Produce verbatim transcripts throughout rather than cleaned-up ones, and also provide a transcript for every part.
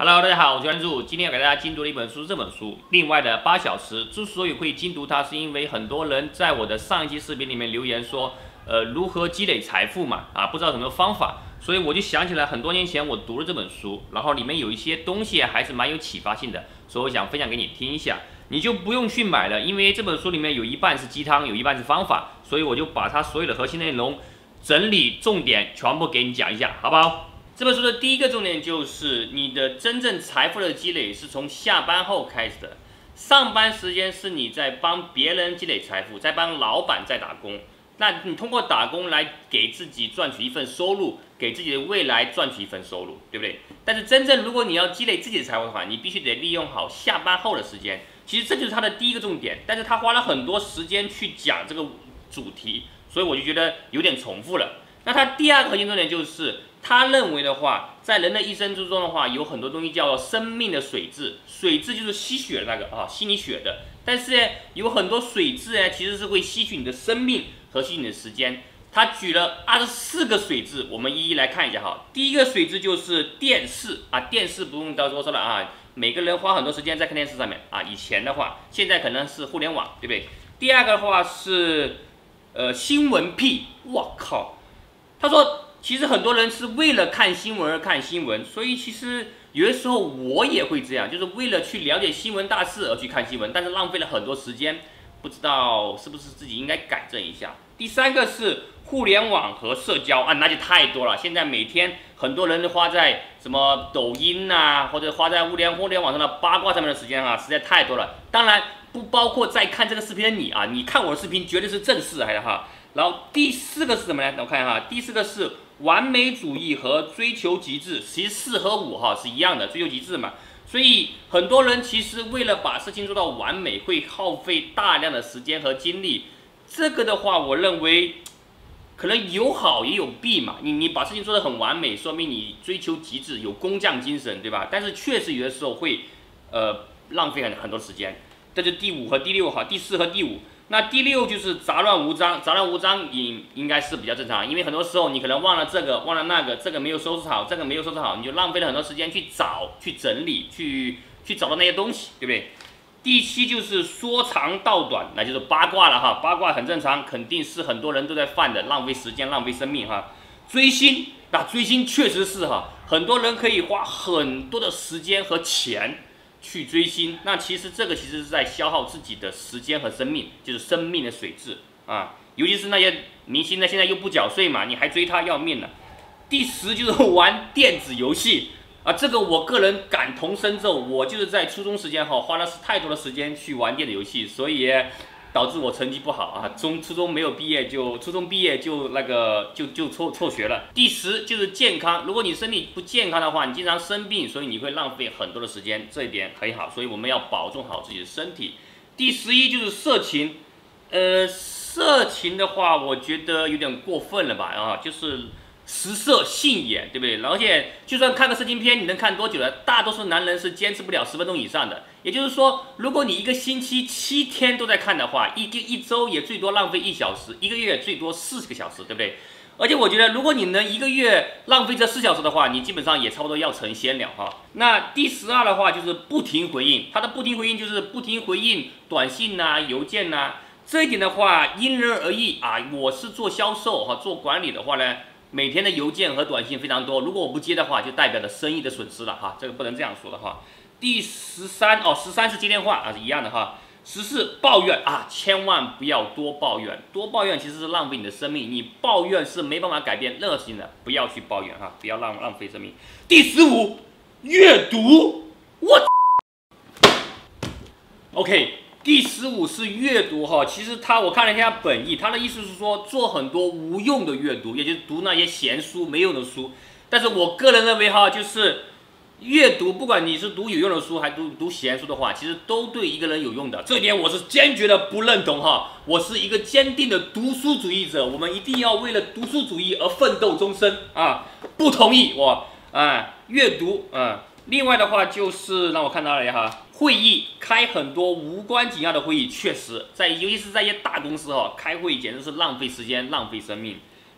Hello， 大家好，我是关注。今天要给大家精读的一本书，这本书《另外的八小时》。之所以会精读它，是因为很多人在我的上一期视频里面留言说，呃，如何积累财富嘛，啊，不知道什么方法，所以我就想起来很多年前我读了这本书，然后里面有一些东西还是蛮有启发性的，所以我想分享给你听一下。你就不用去买了，因为这本书里面有一半是鸡汤，有一半是方法，所以我就把它所有的核心内容整理重点全部给你讲一下，好不好？这本书的第一个重点就是，你的真正财富的积累是从下班后开始的。上班时间是你在帮别人积累财富，在帮老板在打工。那你通过打工来给自己赚取一份收入，给自己的未来赚取一份收入，对不对？但是真正如果你要积累自己的财富的话，你必须得利用好下班后的时间。其实这就是他的第一个重点，但是他花了很多时间去讲这个主题，所以我就觉得有点重复了。那他第二个核心重点就是，他认为的话，在人的一生之中的话，有很多东西叫做生命的水质，水质就是吸血的那个啊，吸你血的。但是呢，有很多水质呢，其实是会吸取你的生命和吸取你的时间。他举了二十四个水质，我们一一来看一下哈。第一个水质就是电视啊，电视不用多说了啊，每个人花很多时间在看电视上面啊。以前的话，现在可能是互联网，对不对？第二个的话是呃新闻癖，我靠。他说，其实很多人是为了看新闻而看新闻，所以其实有的时候我也会这样，就是为了去了解新闻大事而去看新闻，但是浪费了很多时间，不知道是不是自己应该改正一下。第三个是互联网和社交啊，那就太多了。现在每天很多人都花在什么抖音啊，或者花在互联互联网上的八卦上面的时间啊，实在太多了。当然不包括在看这个视频的你啊，你看我的视频绝对是正视来的哈。然后第四个是什么呢？我看一下哈，第四个是完美主义和追求极致，其实四和五哈是一样的，追求极致嘛。所以很多人其实为了把事情做到完美，会耗费大量的时间和精力。这个的话，我认为可能有好也有弊嘛。你你把事情做得很完美，说明你追求极致，有工匠精神，对吧？但是确实有的时候会呃浪费很很多时间。这是第五和第六哈，第四和第五。那第六就是杂乱无章，杂乱无章应应该是比较正常，因为很多时候你可能忘了这个，忘了那个，这个没有收拾好，这个没有收拾好，你就浪费了很多时间去找、去整理、去去找到那些东西，对不对？第七就是说长道短，那就是八卦了哈，八卦很正常，肯定是很多人都在犯的，浪费时间、浪费生命哈。追星，那追星确实是哈，很多人可以花很多的时间和钱去追星，那其实这个其实是在消耗自己的时间和生命，就是生命的水质啊。尤其是那些明星呢，现在又不缴税嘛，你还追他要命了。第十就是玩电子游戏啊，这个我个人感同身受，我就是在初中时间哈，花了太多的时间去玩电子游戏，所以导致我成绩不好啊，中初中没有毕业就初中毕业就那个就就辍辍学了。第十就是健康，如果你身体不健康的话，你经常生病，所以你会浪费很多的时间，这一点很好，所以我们要保重好自己的身体。第十一就是色情，呃，色情的话，我觉得有点过分了吧啊，就是食色性也，对不对？而且就算看个色情片，你能看多久呢？大多数男人是坚持不了十分钟以上的。也就是说，如果你一个星期七天都在看的话，一个一周也最多浪费一小时，一个月最多四十个小时，对不对？而且我觉得，如果你能一个月浪费这四小时的话，你基本上也差不多要成仙了哈。那第十二的话就是不停回应，它的不停回应就是不停回应短信呐、邮件呐。这一点的话因人而异啊。我是做销售哈，做管理的话呢，每天的邮件和短信非常多，如果我不接的话，就代表着生意的损失了哈，这个不能这样说的哈。第十三哦，十三是接电话啊，是一样的哈。十四抱怨啊，千万不要多抱怨，多抱怨其实是浪费你的生命，你抱怨是没办法改变任何事情的，不要去抱怨哈，不要浪浪费生命。第十五，阅读，我 ，OK。第十五是阅读哈，其实他我看了一下本意，他的意思是说做很多无用的阅读，也就是读那些闲书、没用的书。但是我个人认为哈，就是阅读，不管你是读有用的书还是读读闲书的话，其实都对一个人有用的。这一点我是坚决的不认同哈，我是一个坚定的读书主义者，我们一定要为了读书主义而奋斗终身啊！不同意我啊，阅读啊。另外的话就是让我看到了哈，会议开很多无关紧要的会议，确实在尤其是在一些大公司哈，开会简直是浪费时间、浪费生命。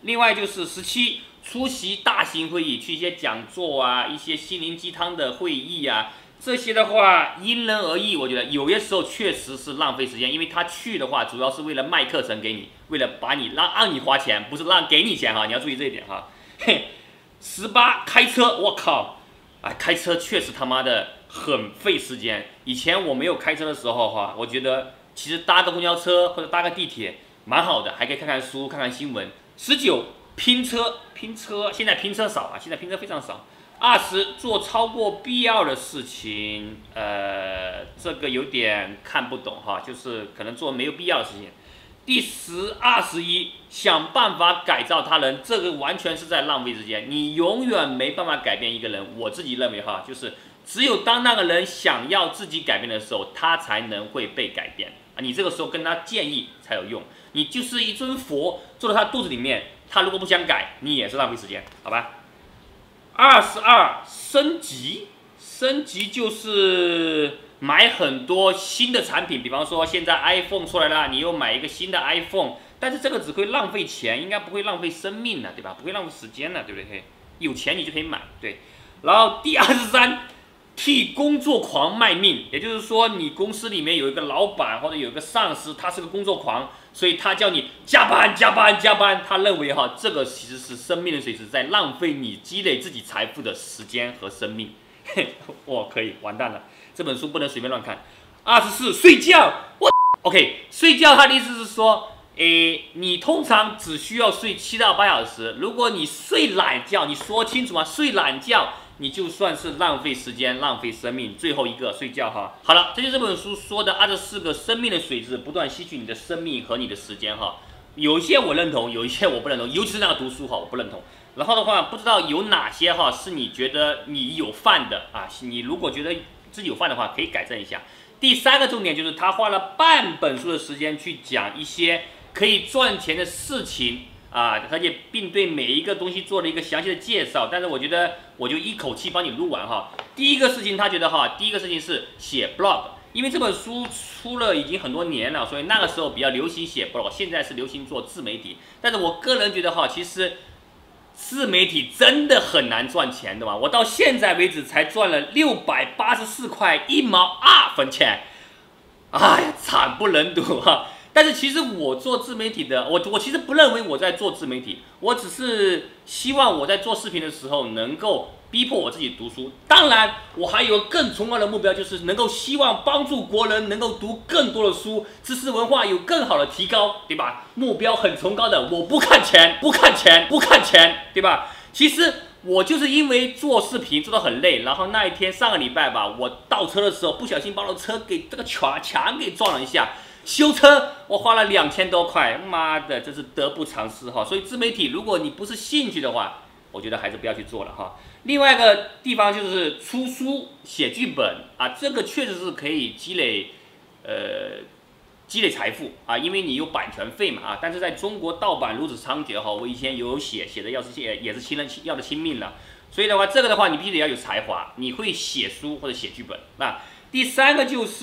另外就是十七，出席大型会议，去一些讲座啊，一些心灵鸡汤的会议啊，这些的话因人而异。我觉得有些时候确实是浪费时间，因为他去的话主要是为了卖课程给你，为了把你让让你花钱，不是让给你钱哈，你要注意这一点哈。嘿，十八，开车，我靠，哎，开车确实他妈的很费时间。以前我没有开车的时候哈，我觉得其实搭个公交车或者搭个地铁蛮好的，还可以看看书、看看新闻。十九，拼车，拼车，现在拼车少啊，现在拼车非常少。二十，做超过必要的事情，呃，这个有点看不懂哈，就是可能做没有必要的事情。第十、二十一，想办法改造他人，这个完全是在浪费时间，你永远没办法改变一个人。我自己认为哈，就是只有当那个人想要自己改变的时候，他才能会被改变啊。你这个时候跟他建议才有用，你就是一尊佛坐在他肚子里面，他如果不想改，你也是浪费时间，好吧？二十二，升级，升级就是买很多新的产品，比方说现在 iPhone 出来了，你又买一个新的 iPhone， 但是这个只会浪费钱，应该不会浪费生命呢，对吧？不会浪费时间呢，对不对？有钱你就可以买，对。然后第二十三，替工作狂卖命，也就是说你公司里面有一个老板或者有一个上司，他是个工作狂，所以他叫你加班加班加班，他认为哈这个其实是生命的水，是在浪费你积累自己财富的时间和生命。哇，可以完蛋了，这本书不能随便乱看。二十四，睡觉，我 OK， 睡觉他的意思是说，诶，你通常只需要睡七到八小时，如果你睡懒觉，你说清楚吗？睡懒觉，你就算是浪费时间、浪费生命。最后一个睡觉哈。好了，这就是这本书说的二十四个生命的水质，不断吸取你的生命和你的时间哈。有一些我认同，有一些我不认同，尤其是那个读书哈，我不认同。然后的话，不知道有哪些哈是你觉得你有犯的啊？你如果觉得自己有犯的话，可以改正一下。第三个重点就是他花了半本书的时间去讲一些可以赚钱的事情啊，而且并对每一个东西做了一个详细的介绍。但是我觉得我就一口气帮你录完哈。第一个事情他觉得哈，第一个事情是写 blog， 因为这本书出了已经很多年了，所以那个时候比较流行写 blog， 现在是流行做自媒体。但是我个人觉得哈，其实自媒体真的很难赚钱的嘛，我到现在为止才赚了六百八十四块一毛二分钱，哎呀，惨不忍睹哈！但是其实我做自媒体的，我我其实不认为我在做自媒体，我只是希望我在做视频的时候能够逼迫我自己读书。当然，我还有更崇高的目标，就是能够希望帮助国人能够读更多的书，知识文化有更好的提高，对吧？目标很崇高的，我不看钱，不看钱，不看钱，对吧？其实我就是因为做视频做得很累，然后那一天上个礼拜吧，我倒车的时候不小心把我的车给这个墙墙给撞了一下。修车我花了两千多块，妈的，这是得不偿失哈！所以自媒体，如果你不是兴趣的话，我觉得还是不要去做了哈。另外一个地方就是出书、写剧本啊，这个确实是可以积累，呃，积累财富啊，因为你有版权费嘛啊。但是在中国盗版如此猖獗哈，我以前有写写的要是写也是亲人要的亲命了，所以的话，这个的话你必须得要有才华，你会写书或者写剧本。那第三个就是。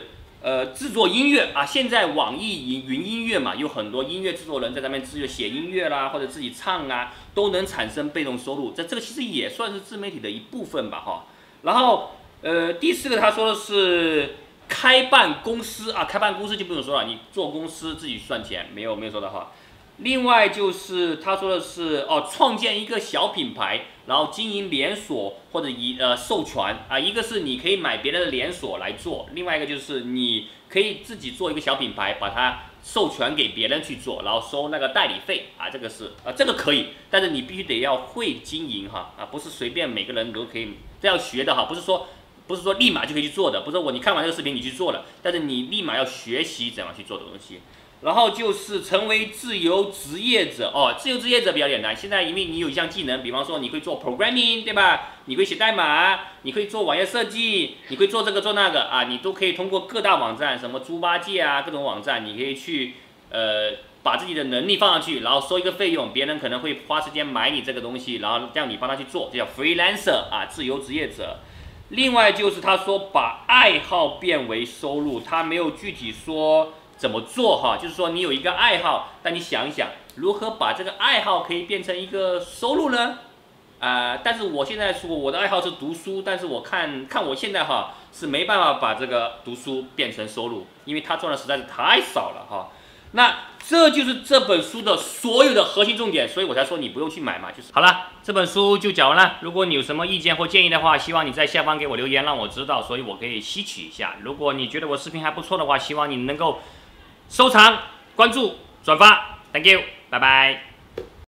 呃，制作音乐啊，现在网易云云音乐嘛，有很多音乐制作人在上面自己写音乐啦，或者自己唱啊，都能产生被动收入。这这个其实也算是自媒体的一部分吧，哈。然后，呃，第四个他说的是开办公司啊，开办公司就不用说了，你做公司自己赚钱，没有没有说的哈。另外就是他说的是哦，创建一个小品牌，然后经营连锁或者以呃授权啊，一个是你可以买别人的连锁来做，另外一个就是你可以自己做一个小品牌，把它授权给别人去做，然后收那个代理费啊，这个是啊这个可以，但是你必须得要会经营哈啊，不是随便每个人都可以这要学的哈，不是说不是说立马就可以去做的，不是我你看完这个视频你去做了，但是你立马要学习怎样去做的东西。然后就是成为自由职业者哦，自由职业者比较简单。现在因为你有一项技能，比方说你会做 programming， 对吧？你会写代码，你会做网页设计，你会做这个做那个啊，你都可以通过各大网站，什么猪八戒啊，各种网站，你可以去呃把自己的能力放上去，然后收一个费用，别人可能会花时间买你这个东西，然后让你帮他去做，这叫 freelancer 啊，自由职业者。另外就是他说把爱好变为收入，他没有具体说。怎么做哈？就是说你有一个爱好，但你想一想， 如何把这个爱好可以变成一个收入呢？啊、呃，但是我现在说我的爱好是读书，但是我看看我现在哈是没办法把这个读书变成收入，因为他赚的实在是太少了哈。那这就是这本书的所有的核心重点，所以我才说你不用去买嘛，就是好了，这本书就讲完了。如果你有什么意见或建议的话，希望你在下方给我留言，让我知道，所以我可以吸取一下。如果你觉得我视频还不错的话，希望你能够收藏、关注、转发 ，Thank you， 拜拜。